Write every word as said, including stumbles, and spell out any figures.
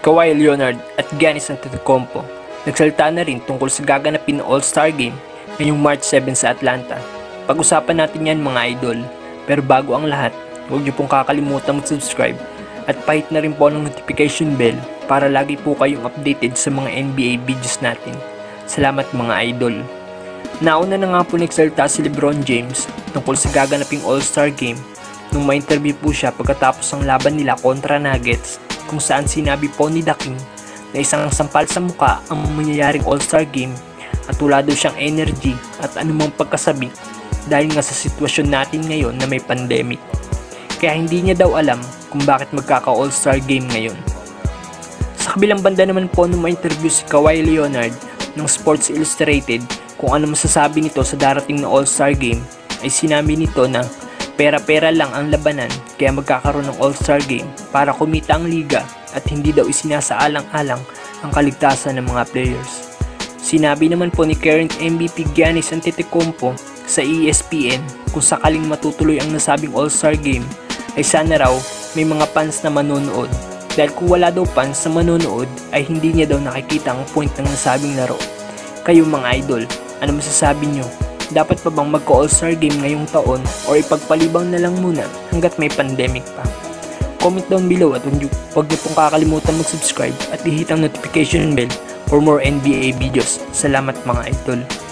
Kawhi Leonard at Giannis Antetokounmpo nagsalita na rin tungkol sa gaganapin na All-Star Game ngayong March seventh sa Atlanta. Pag-usapan natin yan mga idol, pero bago ang lahat, huwag niyo pong kakalimutan mag-subscribe at pahit na rin po ng notification bell para lagi po kayong updated sa mga N B A videos natin. Salamat mga idol. Nauna na nga po nagsalita si LeBron James tungkol sa gaganaping All-Star Game nung ma-interview po siya pagkatapos ng laban nila kontra Nuggets, kung saan sinabi po ni The King na isang sampal sa muka ang mangyayaring All-Star Game at wala daw siyang energy at anumang pagkasabi dahil nga sa sitwasyon natin ngayon na may pandemic. Kaya hindi niya daw alam kung bakit magkaka-All-Star Game ngayon. Sa kabilang banda naman po nung ma-interview si Kawhi Leonard ng Sports Illustrated kung ano masasabi nito sa darating na All-Star Game, ay sinabi nito na pera-pera lang ang labanan kaya magkakaroon ng All-Star Game para kumita ang liga at hindi daw isinasaalang-alang ang kaligtasan ng mga players. Sinabi naman po ni current M V P Giannis Antetokounmpo sa E S P N kung sakaling matutuloy ang nasabing All-Star Game ay sana raw may mga fans na manonood, dahil kung wala daw fans na manonood ay hindi niya daw nakikita ang point ng nasabing laro. Kayo mga idol, ano masasabi nyo? Dapat pa bang magka-All-Star Game ngayong taon o ipagpalibang na lang muna hanggat may pandemic pa? Comment down below at huwag niyo pong kakalimutan mag-subscribe at i-hit ang notification bell for more N B A videos. Salamat mga idol.